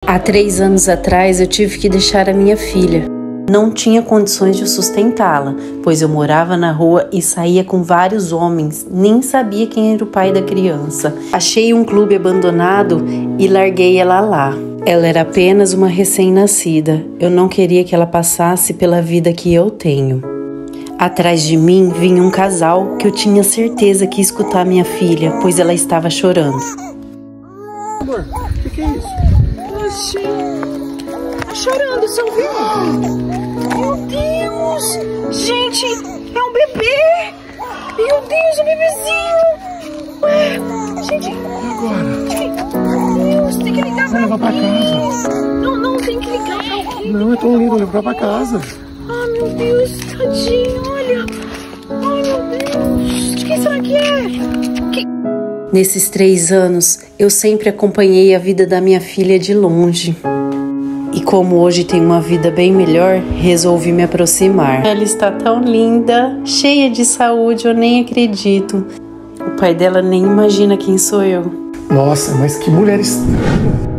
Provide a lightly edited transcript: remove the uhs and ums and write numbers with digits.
Há 3 anos atrás eu tive que deixar a minha filha. Não tinha condições de sustentá-la, pois eu morava na rua e saía com vários homens, nem sabia quem era o pai da criança. Achei um clube abandonado e larguei ela lá. Ela era apenas uma recém-nascida. Eu não queria que ela passasse pela vida que eu tenho. Atrás de mim vinha um casal que eu tinha certeza que ia escutar minha filha, pois ela estava chorando. Amor, o que é isso? Oxi, tá chorando, você ouviu? Meu Deus! Gente, é um bebê! Meu Deus, um bebezinho! Ué, gente... E agora? Meu Deus, tem que ligar pra levar pra casa. Não, tem que ligar pra alguém. Não, é tão lindo, levar pra casa. Ah, meu Deus, tadinho, olha. Ai, meu Deus, de quem será que é? Nesses 3 anos, eu sempre acompanhei a vida da minha filha de longe. E como hoje tem uma vida bem melhor, resolvi me aproximar. Ela está tão linda, cheia de saúde, eu nem acredito. O pai dela nem imagina quem sou eu. Nossa, mas que mulher estranha.